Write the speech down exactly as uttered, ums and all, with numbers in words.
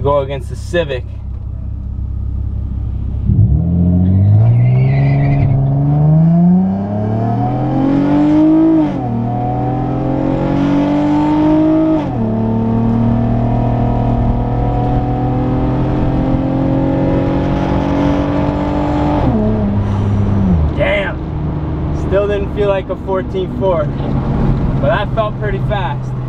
we go against the Civic. Damn! Still didn't feel like a fourteen four, but that felt pretty fast.